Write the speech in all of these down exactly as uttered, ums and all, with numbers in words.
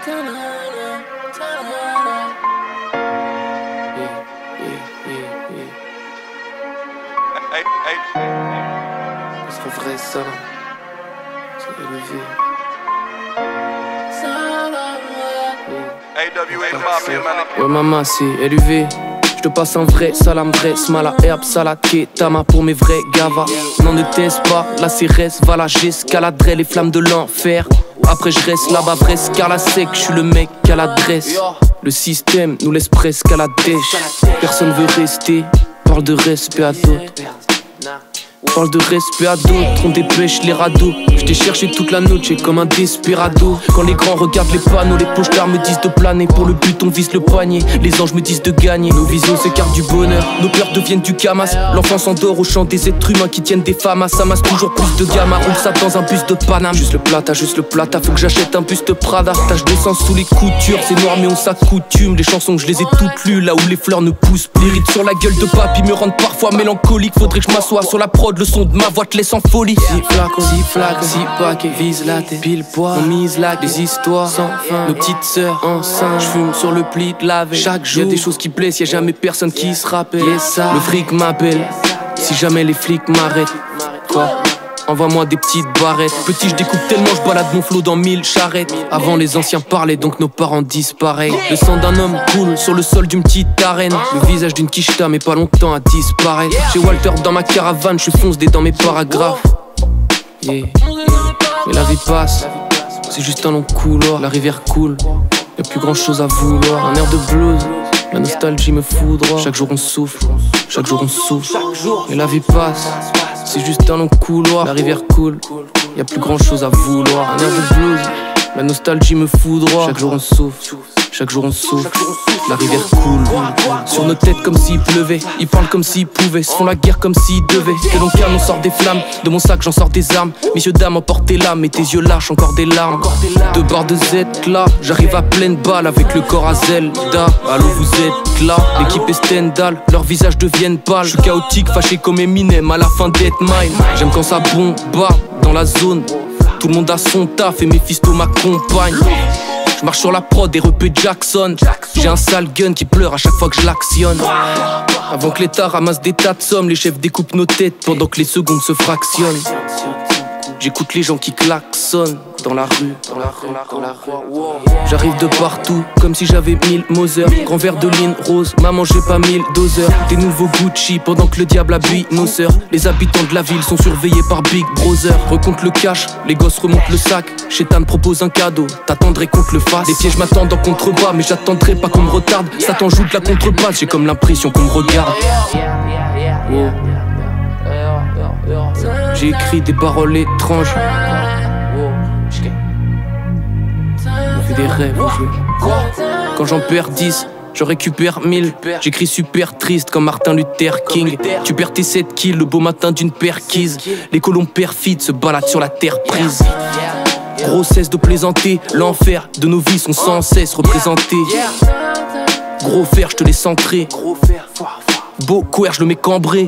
Parce qu'en vrai, ça, c'est élevé. Ouais, maman, c'est L U V. Je te passe un vrai salam, vrai smala, herbe, salade, ketama pour mes vrais gavas. N'en ne teste pas, la C R S, voilà, j'escaladerai les flammes de l'enfer. Après je reste là-bas, vrai car la sec, je suis le mec à l'adresse. Le système nous laisse presque à la dèche. Personne veut rester, parle de respect à d'autres. Parle de respect à d'autres, on dépêche les radeaux. Je t'ai cherché toute la noche comme un desperado. Quand les grands regardent les panneaux, les pochards me disent de planer. Pour le but on vise le poignet, les anges me disent de gagner. Nos visions s'écartent du bonheur, nos peurs deviennent du camas. L'enfant s'endort au chant des êtres humains qui tiennent des femmes. Ça masse toujours plus de gamma, roule ça dans un bus de Paname. Juste le plata, juste le plata, faut que j'achète un buste Prada. Tache d'essence sous les coutures, c'est noir mais on s'accoutume. Les chansons je les ai toutes lues, là où les fleurs ne poussent plus. Les rides sur la gueule de papy me rendent parfois mélancolique. Faudrait que je m'assoie sur la prod, le son de ma voix te laisse en folie. Si flacons, si flacons, si paquets, vise la tête, pile poids, on mise là, des histoires sans fin. Nos petites sœurs enceintes, j'fume sur le pli de la veille. Chaque jour, y'a des choses qui blessent, y'a jamais personne qui se rappelle. Le fric m'appelle, si jamais les flics m'arrêtent. Quoi? Envoie-moi des petites barrettes. Petit, je découpe tellement, je balade mon flot dans mille charrettes. Avant les anciens parlaient, donc nos parents disparaissent. Le sang d'un homme coule sur le sol d'une petite arène. Le visage d'une quicheta, mais pas longtemps à disparaître. Chez Walter dans ma caravane, je fonce des dans mes paragraphes. Yeah. Mais la vie passe, c'est juste un long couloir. La rivière coule, y'a plus grand chose à vouloir. Un air de blues, la nostalgie me foudroie. Chaque jour on souffle, chaque jour on souffle. Et la vie passe, c'est juste un long couloir, la rivière coule, y'a plus grand chose à vouloir. Un air de blues, la nostalgie me foudroie. Chaque jour on souffle, chaque jour on souffle, la rivière coule. Sur nos têtes comme s'il pleuvait, ils parlent comme s'ils pouvaient, se font la guerre comme s'ils devaient. Que l'on calme, on sort des flammes, de mon sac j'en sors des armes. Messieurs dames, emportez l'âme, et tes yeux lâchent encore des larmes. Deux barres de Z là, j'arrive à pleine balle avec le corps à Zelda. Allô vous êtes là, l'équipe est Stendhal, leurs visages deviennent pâles. Je suis chaotique, fâché comme Eminem à la fin d'Eight Mile. J'aime quand ça bombe dans la zone, tout le monde a son taf et mes fistos m'accompagnent. Je marche sur la prod et repé Jackson. J'ai un sale gun qui pleure à chaque fois que je l'actionne. Avant que l'État ramasse des tas de sommes, les chefs découpent nos têtes pendant que les secondes se fractionnent. J'écoute les gens qui klaxonnent dans la rue, dans la rue, dans la rue. J'arrive de partout, comme si j'avais mille Moser. Grand verre de ligne rose, maman j'ai pas mille doseurs. Des nouveaux Gucci pendant que le diable habille nos sœurs. Les habitants de la ville sont surveillés par Big Brother. Recompte le cash, les gosses remontent le sac. Chétan propose un cadeau, t'attendrais qu'on te le fasse. Les pièges m'attendent en contrebas, mais j'attendrai pas qu'on me retarde. Satan joue de la contrebasse, j'ai comme l'impression qu'on me regarde. Oh. J'ai écrit des paroles étranges. On fait des rêves. Quand j'en perds dix, je récupère mille. J'écris super triste comme Martin Luther King. Tu perds tes sept kills le beau matin d'une perquise. Les colons perfides se baladent sur la terre prise. Gros cesse de plaisanter, l'enfer de nos vies sont sans cesse représentés. Gros fer, je te laisse entrer. Beau couer, je le mets cambré.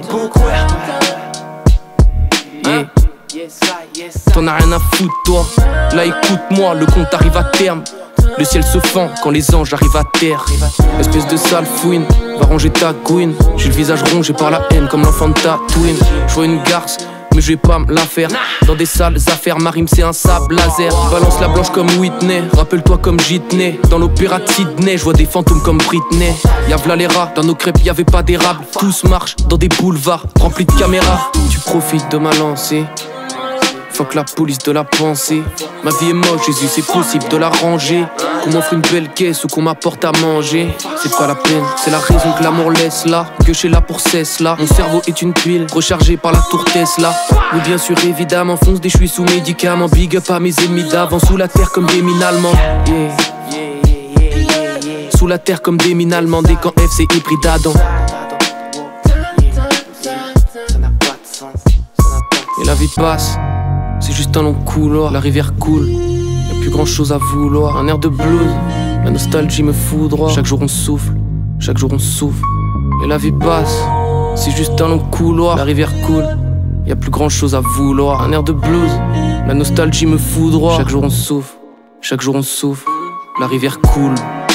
Yeah. T'en as rien à foutre toi. Là écoute-moi, le compte arrive à terme. Le ciel se fend quand les anges arrivent à terre. Espèce de sale fouine, va ranger ta couine. J'ai le visage rongé par la haine comme l'enfant de Tatooine. Je vois une garce, mais je vais pas me la faire. Dans des sales affaires, ma rime c'est un sable laser. Balance la blanche comme Whitney, rappelle-toi comme Jitney. Dans l'opéra de Sydney, je vois des fantômes comme Britney. Y'a v'là les rats, dans nos crêpes y'avait pas d'érable. Tous marchent dans des boulevards remplis de caméras. Tu profites de ma lancée, fuck la police de la pensée. Ma vie est moche, Jésus c'est possible de la ranger. Qu'on m'offre une belle caisse ou qu'on m'apporte à manger, c'est pas la peine, c'est la raison que l'amour laisse là. Que je suis là pour cesse là. Mon cerveau est une pile, rechargée par la tour Tesla. Oui bien sûr évidemment, fonce des chuis sous médicaments. Big up à mes ennemis d'avant, sous la terre comme des mines allemandes. Yeah. Sous la terre comme des mines allemandes. Des camps F c'est hybride d'Adam. Et la vie passe, c'est juste un long couloir, la rivière coule, y'a plus grand chose à vouloir. Un air de blues, la nostalgie me foudroie. Chaque jour on souffle, chaque jour on souffle. Et la vie passe, c'est juste un long couloir, la rivière coule, y'a plus grand chose à vouloir. Un air de blues, la nostalgie me foudroie. Chaque jour on souffle, chaque jour on souffle. la rivière coule.